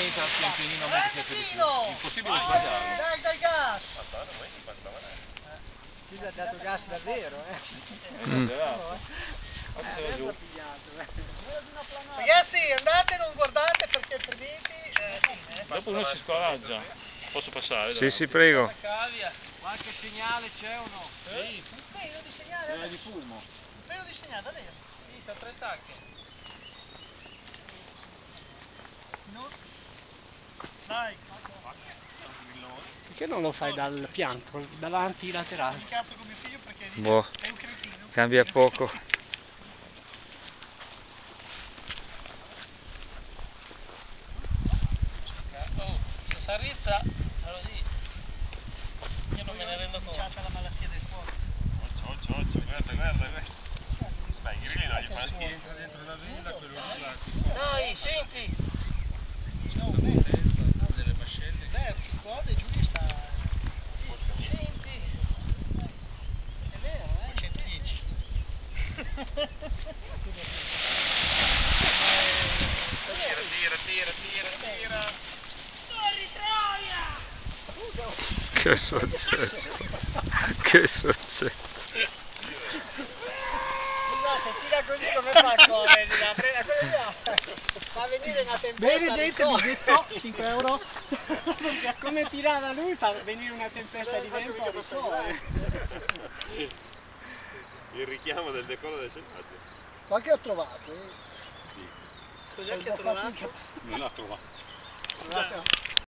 entra pian pianino a me che sei impossibile sbagliarlo. Dai gas! Ci ha dato gas davvero, Ragazzi, andate, non guardate perché altrimenti... Dopo uno si scoraggia. Posso passare? Sì, sì, prego. Qualche segnale c'è o no? Sì, un pelo di segnale. Di fumo. Un pelo di segnale, da dentro. Sì, sono 3 tacche. No. Dai. Perché non lo fai dal fianco, davanti laterale? Mi incazzo con mio figlio perché Boh, è un cretino. cambia poco. Oh, se Sarrizza, allora lì, io non me ne rendo conto. C'ha la malattia del cuore. Occhio, guarda. Dai, i grilli non gli fanno schifo. Dentro la villa, quello là. Dai, senti. Delle mascelle. Beh, guarda, Giulia sta... Senti. È vero, 110. Tira. Corri, Troia! Che è successo? Che è successo? Scusate, tira così come fa a correre? Fa venire una tempesta. Bene gente, mi detto 5 euro. Come tirava lui fa venire una tempesta di vento di sole. Il richiamo del decoro del selvaggio. Qualche ho trovato. Cos'è che ha trovato? Non ha trovato.